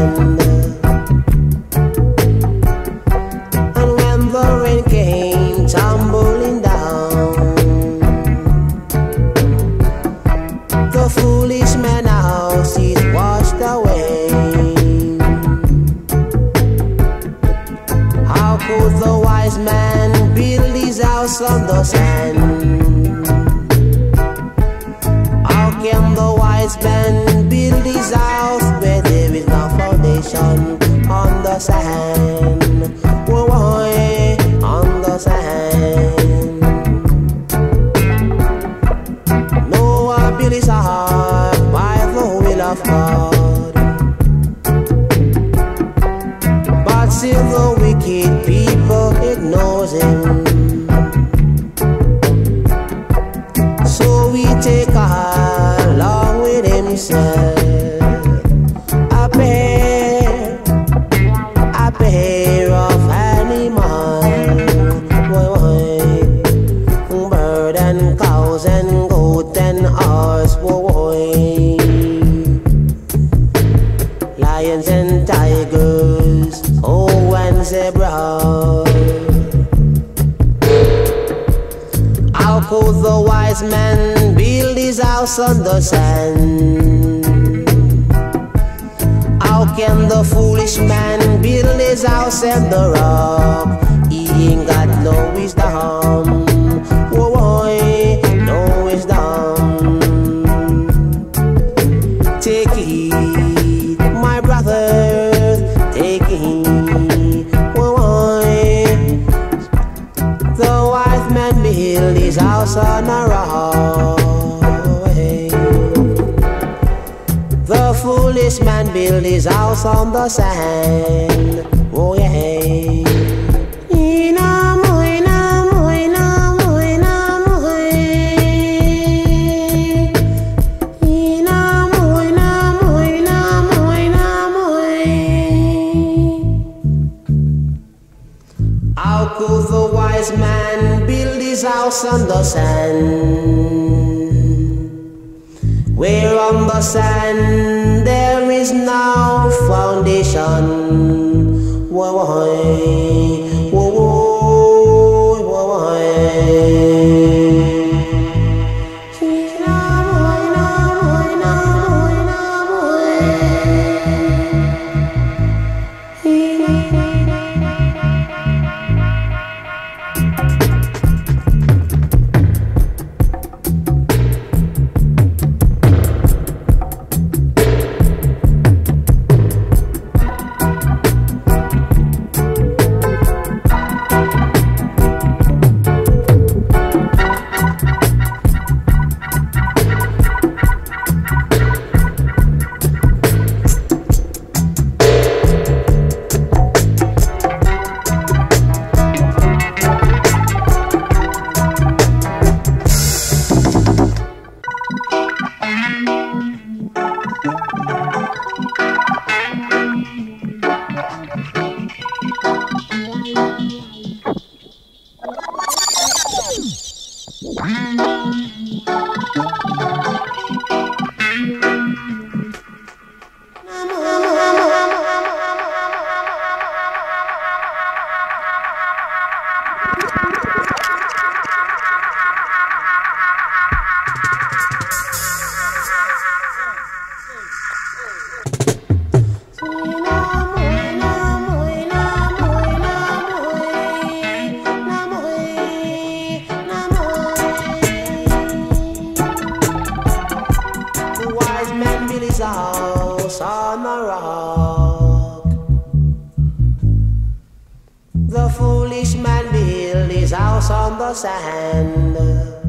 sand. And when the rain came tumbling down, the foolish man house is washed away. How could the wise man build his house on the sand? How can the wise man build his house where there is no foundation on the sand? Whoa, whoa, on the sand. Noah built his ark by the will of God, but still the wicked people ignores him. So we take along with himself a pair of animals, bird and cows and goat and horse, lions and tigers, oh, and zebras. How could the wise man build his house on the sand? How can the foolish man build his house on the rock? He ain't got no wisdom. Whoa, whoa, no wisdom. Take heed, my brothers, take heed. Whoa, whoa. The wise man built his house on a rock. The foolish man built his house on the sand. Oh yeah. How could the wise man build his house on the sand? Where on the sand there is no foundation. Whoa, whoa, whoa, whoa. House on a rock. The foolish man built his house on the sand.